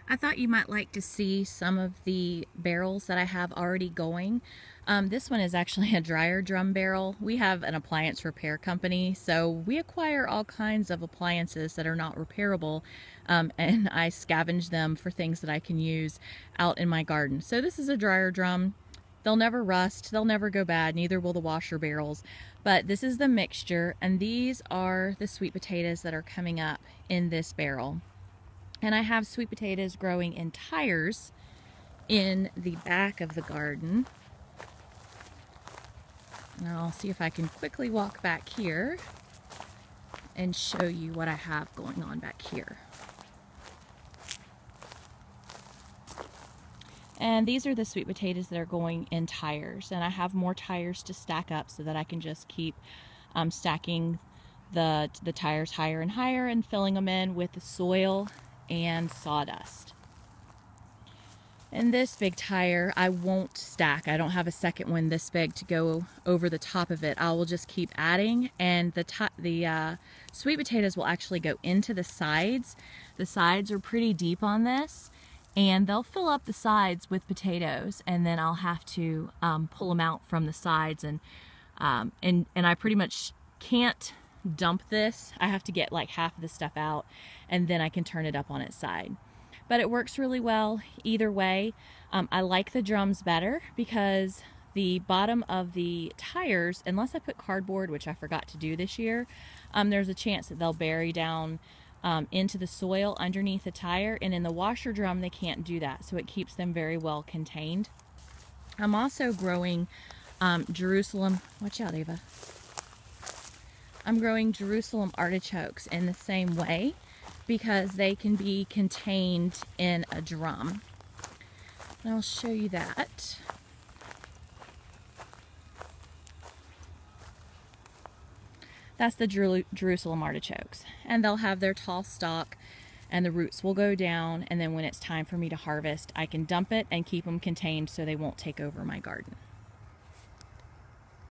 I thought you might like to see some of the barrels that I have already going. This one is actually a dryer drum barrel. We have an appliance repair company, so we acquire all kinds of appliances that are not repairable, and I scavenge them for things that I can use out in my garden. So this is a dryer drum. They'll never rust, they'll never go bad, neither will the washer barrels. But this is the mixture, and these are the sweet potatoes that are coming up in this barrel. And I have sweet potatoes growing in tires in the back of the garden. And I'll see if I can quickly walk back here and show you what I have going on back here. And these are the sweet potatoes that are going in tires. And I have more tires to stack up so that I can just keep stacking the tires higher and higher and filling them in with the soil and sawdust. And this big tire I won't stack. I don't have a second one this big to go over the top of it. I will just keep adding, and the sweet potatoes will actually go into the sides. The sides are pretty deep on this, and they'll fill up the sides with potatoes, and then I'll have to pull them out from the sides, and I pretty much can't dump this. I have to get like half of the stuff out, and then I can turn it up on its side. But it works really well either way. I like the drums better because the bottom of the tires, unless I put cardboard, which I forgot to do this year, there's a chance that they'll bury down into the soil underneath the tire, and in the washer drum they can't do that, so it keeps them very well contained. I'm also growing Jerusalem, watch out Ava. I'm growing Jerusalem artichokes in the same way because they can be contained in a drum. And I'll show you that. That's the Jerusalem artichokes. And they'll have their tall stalk, and the roots will go down, and then when it's time for me to harvest, I can dump it and keep them contained so they won't take over my garden.